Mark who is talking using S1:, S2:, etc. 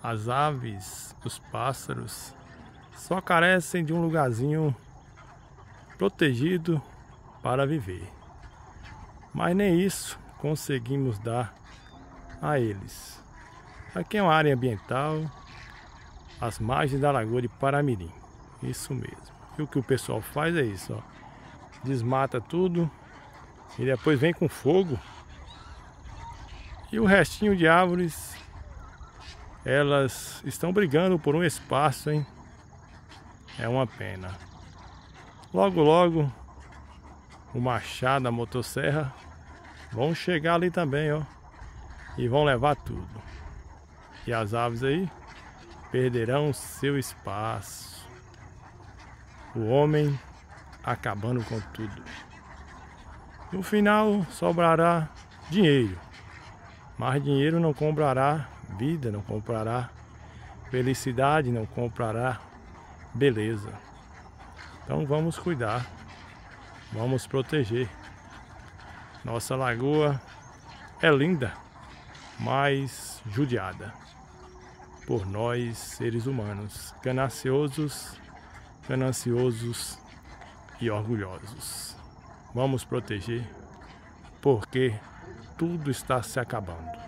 S1: As aves, os pássaros só carecem de um lugarzinho protegido para viver. Mas nem isso conseguimos dar a eles. Aqui é uma área ambiental, às margens da Lagoa de Paramirim. Isso mesmo. E o que o pessoal faz é isso, ó. Desmata tudo e depois vem com fogo. E o restinho de árvores, elas estão brigando por um espaço, hein? É uma pena. Logo, logo, o machado, a motosserra vão chegar ali também, ó. E vão levar tudo. E as aves aí perderão seu espaço. O homem acabando com tudo. No final sobrará dinheiro. Mas dinheiro não comprará vida, não comprará felicidade, não comprará beleza. Então vamos cuidar, vamos proteger. Nossa lagoa é linda, mas judiada por nós seres humanos, gananciosos e orgulhosos. Vamos proteger, porque tudo está se acabando.